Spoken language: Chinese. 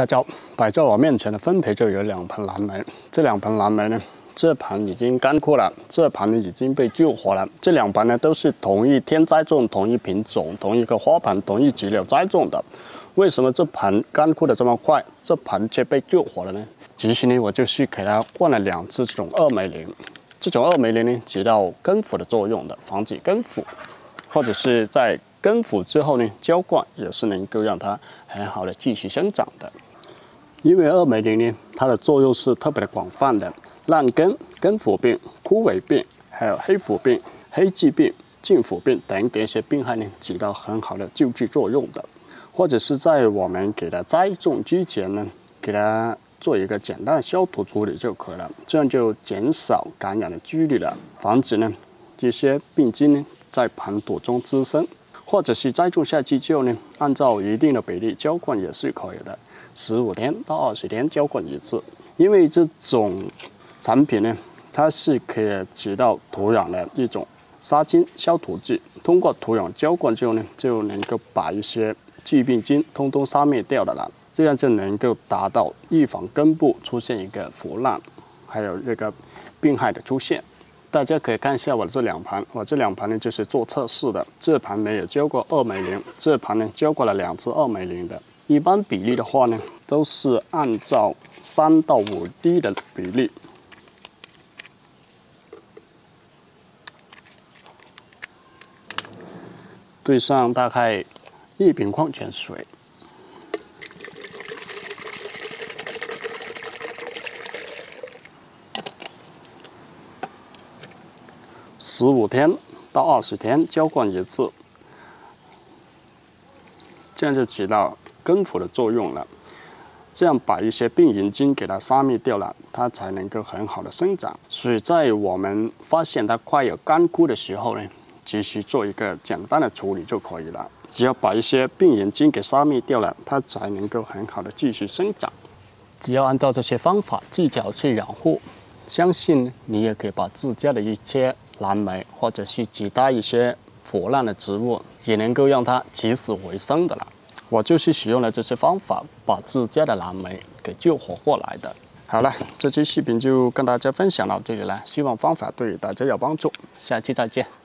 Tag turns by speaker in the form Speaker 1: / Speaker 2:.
Speaker 1: 大家好，摆在我面前的分培就有2盆蓝莓，这2盆蓝莓呢，这盘已经干枯了，这盘呢已经被救活了。这2盘呢都是同一天栽种、同一品种、同一个花盘、同一级流栽种的。为什么这盘干枯的这么快，这盘却被救活了呢？其实呢，我就是给它灌了2次这种2霉灵，这种2霉灵呢起到根腐的作用的，防止根腐，或者是在根腐之后呢浇灌也是能够让它很好的继续生长的。因为2霉灵呢，它的作用是特别的广泛的，烂根、根腐病、枯萎病，还有黑腐病、黑棘病、茎腐病等一些病害呢，起到很好的救治作用的。或者是在我们给它栽种之前呢，给它做一个简单的消毒处理就可以了，这样就减少感染的几率了，防止呢这些病菌呢在盘土中滋生。或者是栽种下去之后呢，按照一定的比例浇灌也是可以的。15天到20天浇灌1次，因为这种产品呢，它是可以起到土壤的一种杀菌消毒剂。通过土壤浇灌之后呢，就能够把一些致病菌通通杀灭掉的了，这样就能够达到预防根部出现一个腐烂，还有这个病害的出现。大家可以看一下我的这2盘，我这2盘呢就是做测试的，这盘没有浇过2霉灵，这盘呢浇过了2次2霉灵的。一般比例的话呢，都是按照3到5滴的比例。兑上大概1瓶矿泉水。15天到20天浇灌1次，这样就起到根腐的作用了。这样把一些病原菌给它杀灭掉了，它才能够很好的生长。所以在我们发现它快有干枯的时候呢，及时做一个简单的处理就可以了。只要把一些病原菌给杀灭掉了，它才能够很好的继续生长。只要按照这些方法技巧去养护，相信你也可以把自家的一些蓝莓或者是其他一些腐烂的植物，也能够让它起死回生的了。我就是使用了这些方法，把自家的蓝莓给救活过来的。好了，这期视频就跟大家分享到这里了，希望方法对大家有帮助，下期再见。